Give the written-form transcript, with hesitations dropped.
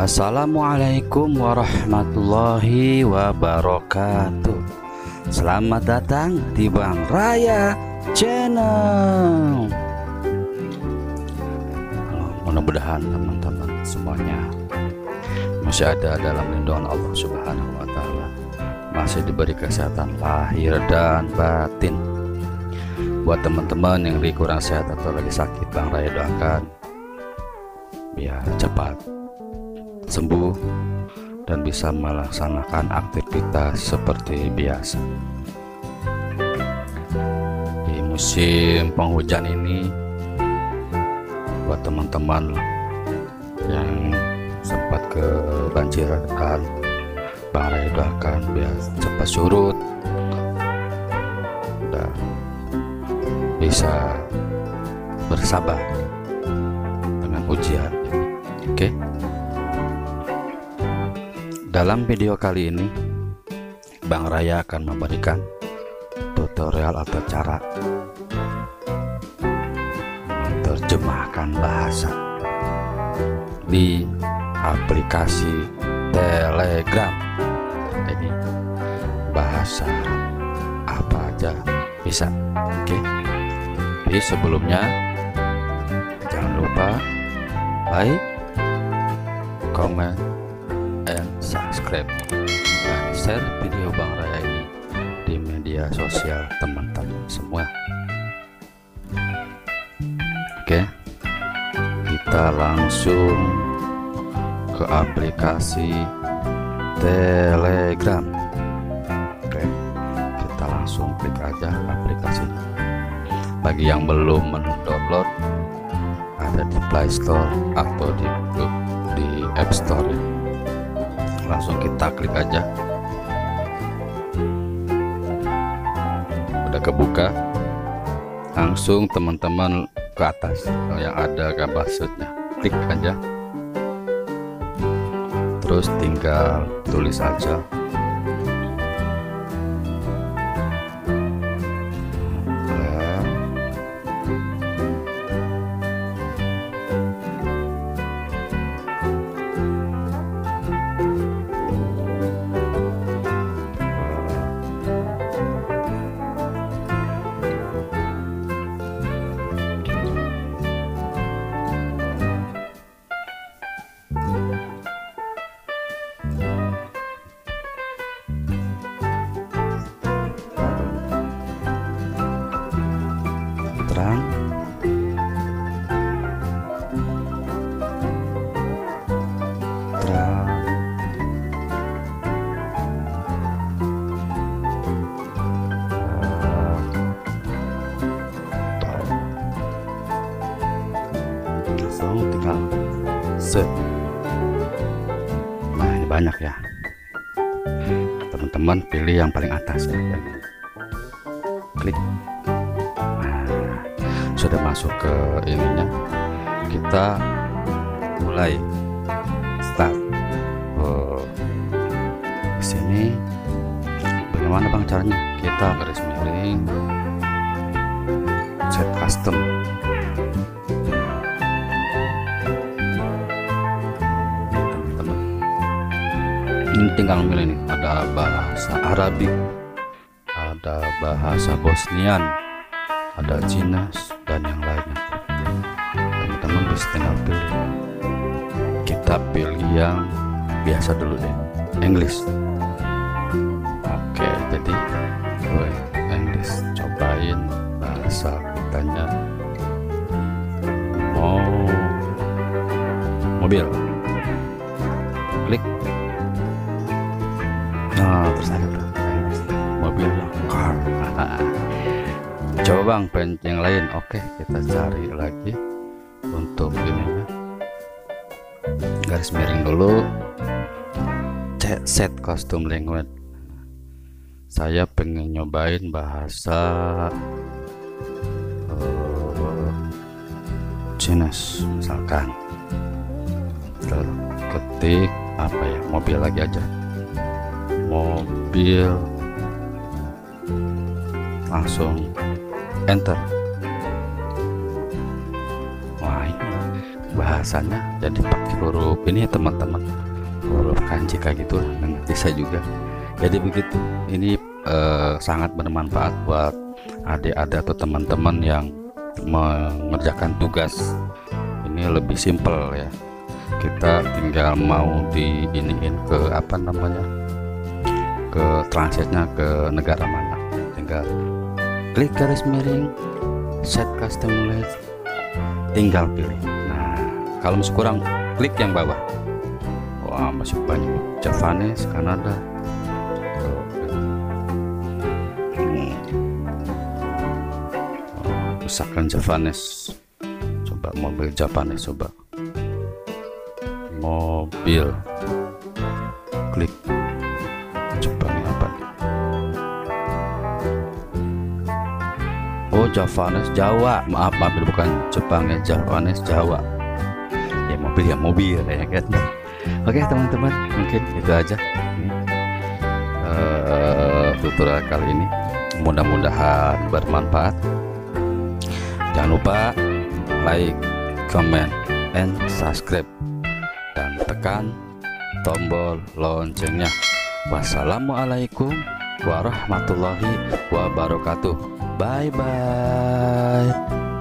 Assalamualaikum warahmatullahi wabarakatuh. Selamat datang di Bang Raya Channel. Mudah-mudahan teman-teman semuanya masih ada dalam lindungan Allah Subhanahu wa Ta'ala, masih diberi kesehatan lahir dan batin. Buat teman-teman yang lagi kurang sehat atau lagi sakit, Bang Raya doakan biar cepat sembuh dan bisa melaksanakan aktivitas seperti biasa. Di musim penghujan ini, buat teman-teman yang sempat kebanjiran, Bang Raya doakan biar cepat surut dan bisa bersabar dengan ujian. Oke. Dalam video kali ini, Bang Raya akan memberikan tutorial atau cara menerjemahkan bahasa di aplikasi Telegram. Jadi bahasa apa aja bisa. Oke. Jadi sebelumnya jangan lupa like, comment, and subscribe dan share video Bang Raya ini di media sosial teman-teman semua. Oke, kita langsung ke aplikasi Telegram. Oke, kita langsung klik aja aplikasinya. Bagi yang belum mendownload, ada di Play Store atau di App Store. Langsung kita klik aja. Udah kebuka, langsung teman-teman ke atas yang ada gambar shootnya, klik aja, terus tinggal tulis aja terang, langsung tinggal set. Nah, ini banyak ya, teman-teman pilih yang paling atas ya. Klik. Sudah masuk ke ininya, kita mulai start. Di sini bagaimana Bang caranya? Kita garis miring, set custom. Teman-teman, ini tinggal milih nih, ada bahasa Arabik, ada bahasa Bosnian, ada Cina dan yang lainnya. Teman-teman bisa tinggal pilih. Kita pilih yang biasa dulu deh, English. Oke, jadi English, cobain bahasa kitanya mobil. Klik. Nah, terus ada tuh mobil, car. Coba Bang pengen yang lain. Oke, kita cari lagi untuk ininya, garis miring dulu, set custom language. Saya pengen nyobain bahasa Chinese misalkan. Ketik apa ya, mobil lagi aja, mobil, langsung enter. Wah, ini bahasanya, jadi pakai huruf ini ya teman-teman, huruf kanji kayak gitu lah, ngerti saya juga. Jadi begitu, ini sangat bermanfaat buat adik-adik atau teman-teman yang mengerjakan tugas. Ini lebih simpel ya, kita tinggal mau diiniin ke apa namanya, ke translate-nya ke negara mana, tinggal klik garis miring set custom language, tinggal pilih. Nah, kalau masih kurang klik yang bawah. Wah, masih banyak Javanese Kanada. Misalkan Javanese, coba mobil Javanese, coba mobil, klik, coba ini apa nih? Oh, Javanese Jawa, maaf bukan Jepang ya, Javanese Jawa ya, mobil ya kan. Oke teman-teman, mungkin itu aja tutorial kali ini, mudah-mudahan bermanfaat. Jangan lupa like, comment, and subscribe, dan tekan tombol loncengnya. Wassalamualaikum warahmatullahi wabarakatuh. Bye bye.